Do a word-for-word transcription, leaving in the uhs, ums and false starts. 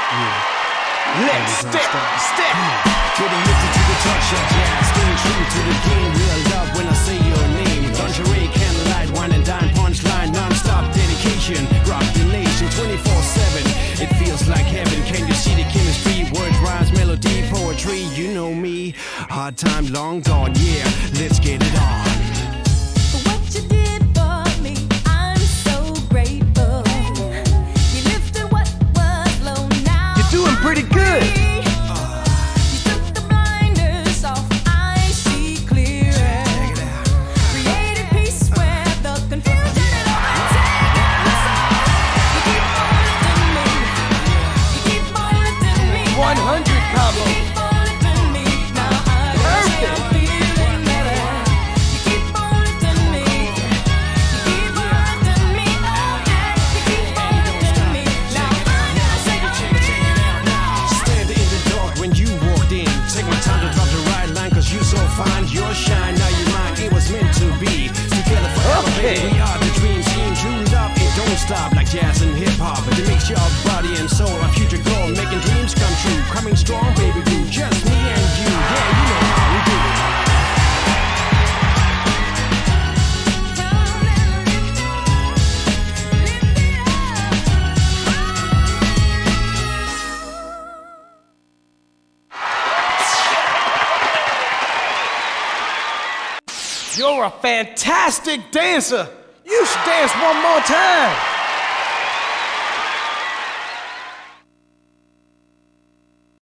Let's step, step. Getting lifted to the touch of jazz, staying true to the game. Real love when I say your name. Lingerie, candlelight, wine and dine, punchline, non-stop dedication. Rock the nation twenty-four seven. It feels like heaven. Can you see the chemistry? Words, rhymes, melody, poetry. You know me. Hard time, long gone. Yeah, let's get it on. What you did for me, I'm so grateful. You lifted what was low now. You're doing pretty good. You took the blinders off, I see clearer. Created peace where the confusion had overtaken. You keep on lifting me. You keep on lifting me. one hundred combo. You keep on lifting me. Now I Perfect. am feeling better. You keep on lifting me. You keep on lifting me. Oh yeah. You keep on lifting me. Now I gotta say I'm feeling now. Stand in the dark when you walked in. Take my time to drop the right line, cause you so fine. Your shine, now you mine. It was meant to be. Together forever, Okay. baby. We are the dream team. True love, it don't stop like jazz and hip hop. But it makes your body and soul our future goal. Making dreams come true. Coming strong, baby, do. Just me and you. Yeah, you know how we do it. You're a fantastic dancer. You should dance one more time.